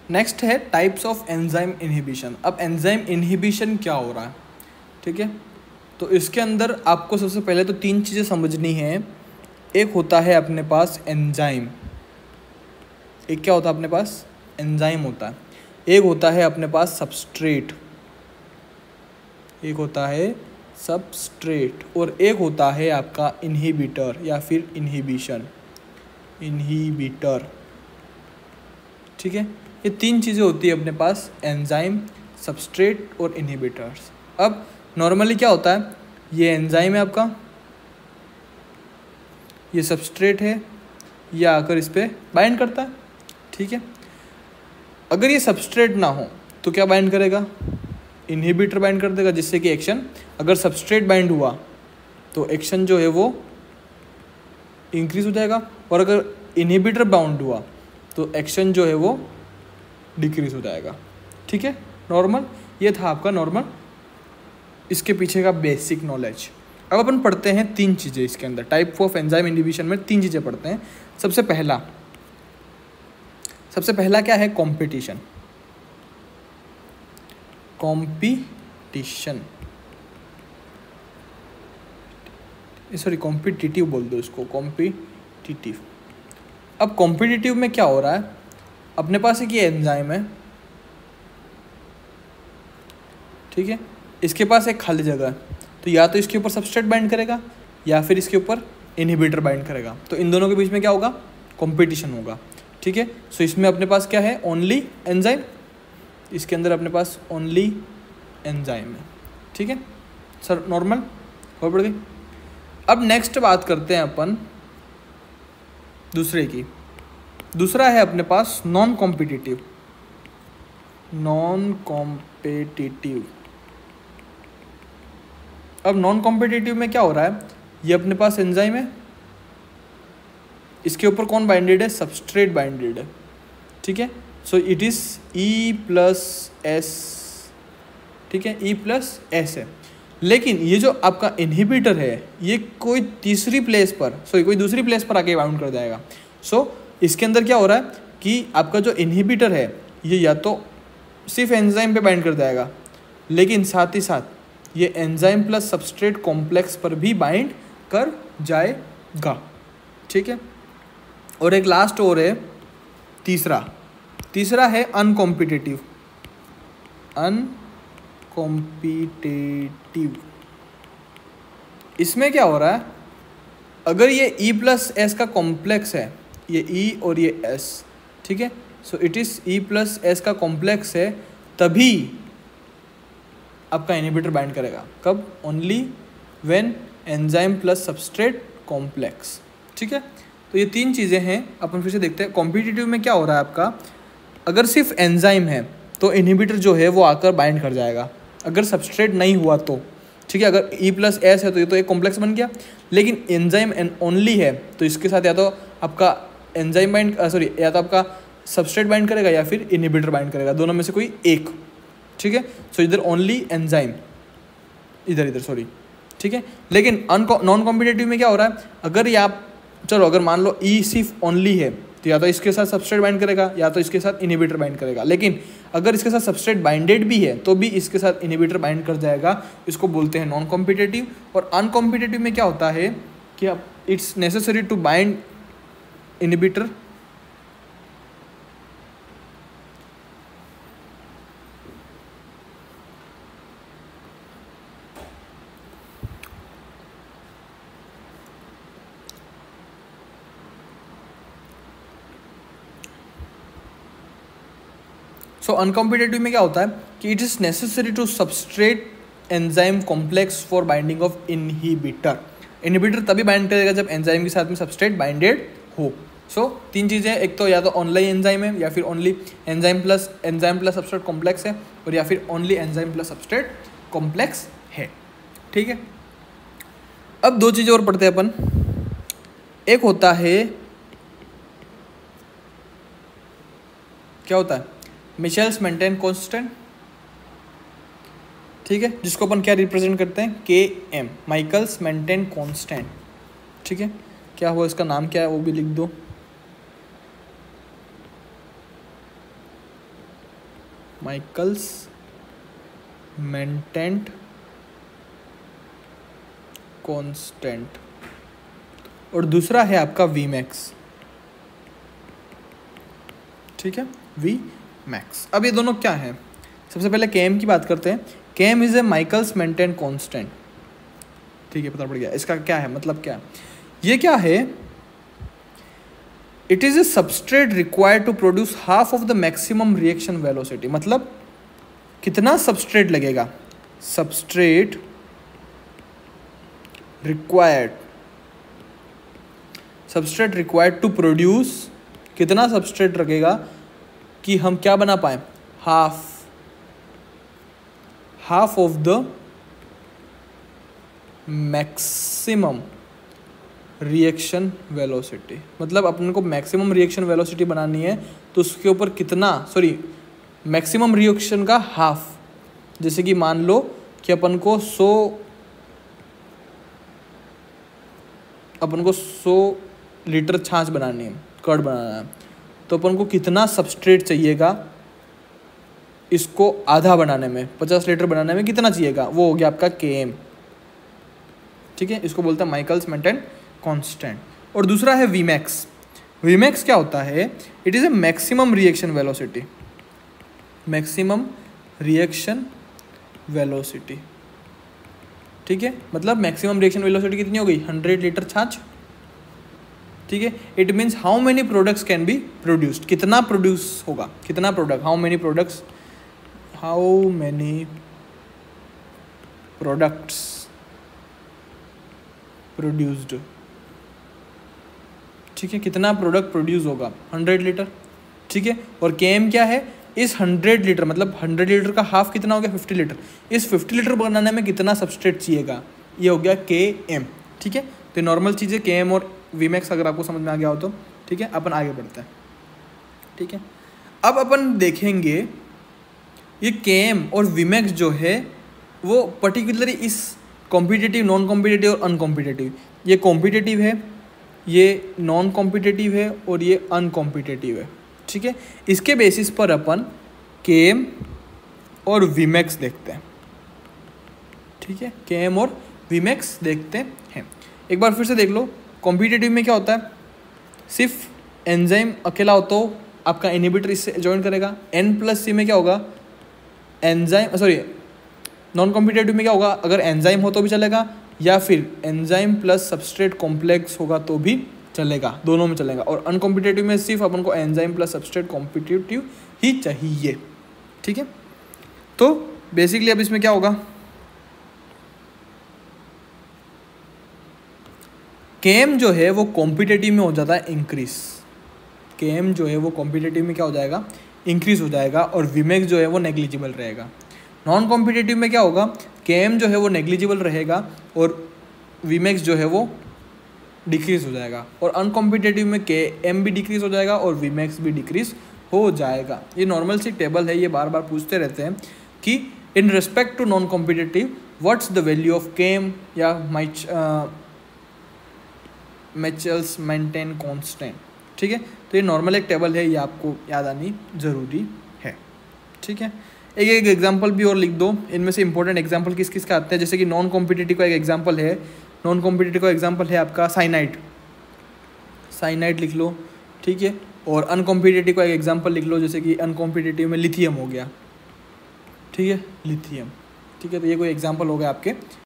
Next है types of enzyme inhibition. अब enzyme inhibition क्या हो रहा है, ठीक है। तो इसके अंदर आपको सबसे पहले तो 3 चीज़ें समझनी है। एक होता है अपने पास एंजाइम, एक क्या होता है अपने पास, एंजाइम होता है। एक होता है अपने पास सबस्ट्रेट, एक होता है सबस्ट्रेट, और एक होता है आपका इनहिबिटर या फिर इनहिबिशन, इनहिबिटर, ठीक है। ये 3 चीज़ें होती है अपने पास, एंजाइम, सबस्ट्रेट और इनहिबिटर्स। अब नॉर्मली क्या होता है, ये एंजाइम है आपका, ये सबस्ट्रेट है, ये आकर इस पर बाइंड करता है, ठीक है। अगर ये सबस्ट्रेट ना हो तो क्या बाइंड करेगा, इनहिबिटर बाइंड कर देगा, जिससे कि एक्शन, अगर सबस्ट्रेट बाइंड हुआ तो एक्शन जो है वो इंक्रीज हो जाएगा, और अगर इनहिबिटर बाउंड हुआ तो एक्शन जो है वो डिक्रीज हो जाएगा, ठीक है। नॉर्मल, ये था आपका नॉर्मल इसके पीछे का बेसिक नॉलेज। अब अपन पढ़ते हैं 3 चीज़ें इसके अंदर, टाइप ऑफ एंजाइम इनहिबिशन में 3 चीज़ें पढ़ते हैं। सबसे पहला क्या है, कंपटीशन, सॉरी कॉम्पिटिटिव बोल दो इसको, कॉम्पिटिटिव। अब कॉम्पिटिटिव में क्या हो रहा है, अपने पास एक ये एंजाइम है, ठीक है, इसके पास एक खाली जगह है, तो या तो इसके ऊपर सबस्ट्रेट बाइंड करेगा या फिर इसके ऊपर इनहिबिटर बाइंड करेगा, तो इन दोनों के बीच में क्या होगा, कंपटीशन होगा, ठीक है। सो इसमें अपने पास क्या है, ओनली एंजाइम, इसके अंदर अपने पास ओनली एंजाइम है, ठीक है सर, नॉर्मल हो पड़ गई। अब नेक्स्ट बात करते हैं अपन दूसरे की। दूसरा है अपने पास नॉन कॉम्पिटिटिव, अब नॉन कॉम्पिटिटिव में क्या हो रहा है, ये अपने पास एंजाइम है, इसके ऊपर कौन बाइंडेड है, सबस्ट्रेट बाइंडेड है, ठीक है। सो इट इज E+S, ठीक है, E+S है। लेकिन ये जो आपका इनहिबिटर है ये कोई दूसरी प्लेस पर आके बाउंड कर जाएगा। सो इसके अंदर क्या हो रहा है कि आपका जो इनहिबिटर है ये या तो सिर्फ एंजाइम पे बाइंड कर जाएगा, लेकिन साथ ही साथ ये एंजाइम प्लस सबस्ट्रेट कॉम्प्लेक्स पर भी बाइंड कर जाएगा, ठीक है। और एक लास्ट और है, तीसरा है अनकॉम्पिटिटिव। इसमें क्या हो रहा है, अगर ये E+S का कॉम्प्लेक्स है, ये E और ये S, ठीक है, सो इट इज E+S का कॉम्प्लेक्स है, तभी आपका इनहिबिटर बाइंड करेगा, कब, only when enzyme plus substrate complex, ठीक है। तो ये 3 चीज़ें हैं, अपन फिर से देखते हैं। कॉम्पिटिटिव में क्या हो रहा है आपका, अगर सिर्फ एंजाइम है तो इनहिबिटर जो है वो आकर बाइंड कर जाएगा, अगर सबस्ट्रेट नहीं हुआ तो, ठीक है। अगर E+S है तो ये तो एक कॉम्प्लेक्स बन गया, लेकिन एंजाइम ओनली है तो इसके साथ या तो आपका एंजाइम या तो आपका सबस्ट्रेट बाइंड करेगा या फिर इनहिबिटर बाइंड करेगा, दोनों में से कोई एक, ठीक है। सो इधर ओनली एंजाइम, इधर सॉरी, ठीक है। लेकिन नॉन कॉम्पिटिटिव में क्या हो रहा है, अगर ये आप चलो अगर मान लो E सिर्फ ओनली है तो या तो इसके साथ सबस्ट्रेट बाइंड करेगा या तो इसके साथ इनहिबिटर बाइंड करेगा, लेकिन अगर इसके साथ सबस्ट्रेट बाइंडेड भी है तो भी इसके साथ इनहिबिटर बाइंड कर जाएगा, इसको बोलते हैं नॉन कॉम्पिटिटिव। और अनकॉम्पिटिटिव में क्या होता है कि अब it's necessary to bind inhibitor, so uncompetitive में क्या होता है कि it is necessary to substrate enzyme complex for binding of inhibitor. Inhibitor तभी बाइंड करेगा जब एंजाइम के साथ में सबस्ट्रेट बाइंडेड हो। सो 3 चीज़ें, एक तो या तो ओनली एंजाइम है या फिर only enzyme plus substrate complex है, और या फिर only enzyme plus substrate complex है, ठीक है। अब 2 चीज़ें और पढ़ते हैं अपन। एक होता है, क्या होता है, मिशेल्स मेंटेन कांस्टेंट, ठीक है, जिसको अपन क्या रिप्रेजेंट करते हैं, Km, माइकल्स मेंटेन कांस्टेंट, ठीक है। क्या हुआ, इसका नाम क्या है वो भी लिख दो। माइकल्स मेंटेन कांस्टेंट, और दूसरा है आपका वी मैक्स। ठीक है, वी मैक्स। अब ये दोनों क्या है, सबसे पहले केएम की बात करते हैं। KM is a Michaelis Menten constant. ठीक है, पता पड़ गया इसका क्या है, मतलब क्या है ये, क्या है, it is a substrate required to produce half of the maximum reaction velocity. मतलब कितना सबस्ट्रेट लगेगा, सबस्ट्रेट रिक्वायर्ड टू प्रोड्यूस, कितना सबस्ट्रेट लगेगा कि हम क्या बना पाए, half of the maximum reaction velocity. मतलब अपन को मैक्सिमम रिएक्शन वेलोसिटी बनानी है तो उसके ऊपर कितना, मैक्सिमम रिएक्शन का हाफ। जैसे कि मान लो कि अपन को 100 लीटर छाछ बनानी है, कर्ड बनाना है, तो अपन को कितना सबस्ट्रेट चाहिएगा इसको आधा बनाने में, 50 लीटर बनाने में कितना चाहिएगा, वो हो गया आपका केएम। ठीक है, इसको बोलते हैं माइकल्स मेंटेन कांस्टेंट। और दूसरा है वीमैक्स। वीमैक्स क्या होता है, it is a maximum reaction velocity, maximum reaction velocity. ठीक है, मतलब मैक्सिमम रिएक्शन वेलोसिटी कितनी हो गई, 100 लीटर छाछ। ठीक है, it means how many products can be produced, कितना प्रोड्यूस होगा, कितना product, how many products produced. ठीक है, कितना प्रोडक्ट प्रोड्यूस होगा, 100 लीटर। ठीक है, और केएम क्या है, इस 100 लीटर, मतलब 100 लीटर का हाफ कितना हो गया, 50 लीटर। इस 50 लीटर बनाने में कितना सबस्ट्रेट चाहिएगा, ये हो गया केएम। ठीक है, तो नॉर्मल चीज़ें केएम और वीमैक्स अगर आपको समझ में आ गया हो तो। ठीक है, अपन आगे बढ़ते हैं। ठीक है, अब अपन देखेंगे ये केएम और वीमैक्स जो है वो पर्टिकुलरली इस कॉम्पिटिटिव, नॉन कॉम्पिटिटिव और अनकॉम्पिटिटिव, ये कॉम्पिटिटिव है, ये नॉन कॉम्पिटिटिव है और ये अनकॉम्पिटिटिव है। ठीक है, इसके बेसिस पर अपन केएम और वीमैक्स देखते हैं। ठीक है, केएम और वीमैक्स देखते हैं। एक बार फिर से देख लो, कॉम्पिटिटिव में क्या होता है, सिर्फ एंजाइम अकेला हो तो आपका इनहिबिटर इससे ज्वाइन करेगा। N+C में क्या होगा, नॉन कॉम्पिटिटिव में क्या होगा, अगर एंजाइम हो तो भी चलेगा, या फिर एंजाइम प्लस सबस्ट्रेट कॉम्प्लेक्स होगा तो भी चलेगा, दोनों में चलेगा। और अनकॉम्पिटिटिव में सिर्फ अपन को एंजाइम प्लस सबस्ट्रेट कॉम्पिटिटिव ही चाहिए। ठीक है, तो बेसिकली अब इसमें क्या होगा, केएम जो है वो कॉम्पिटिटिव में हो जाता है इंक्रीज। केएम जो है वो कॉम्पिटिटिव में क्या हो जाएगा, इंक्रीज हो जाएगा, और वीमैक्स जो है वो नेग्लिजिबल रहेगा। नॉन कॉम्पिटिटिव में क्या होगा, केएम जो है वो नेग्लिजिबल रहेगा और वीमैक्स जो है वो डिक्रीज हो जाएगा। और अनकॉम्पिटिटिव में केएम भी डिक्रीज हो जाएगा और वीमैक्स भी डिक्रीज हो जाएगा। ये नॉर्मल सी टेबल है, ये बार बार पूछते रहते हैं कि in respect to non competitive what's the value of KM या मैचेल्स मेंटेन कांस्टेंट। ठीक है, तो ये नॉर्मल एक टेबल है, ये आपको याद आनी ज़रूरी है। ठीक है, एक एग्जांपल भी और लिख दो, इनमें से इंपॉर्टेंट एग्जांपल किस किस का आते हैं। जैसे कि नॉन कॉम्पिटिटिव का एक एग्जांपल है, नॉन कॉम्पिटिटिव का एग्जांपल है आपका साइनाइड लिख लो। ठीक है, और अनकॉम्पिटिटिव का एक एग्जांपल लिख लो, जैसे कि अनकॉम्पिटिटिव में लिथियम हो गया। ठीक है, लिथियम। ठीक है, तो ये कोई एग्जांपल हो गया आपके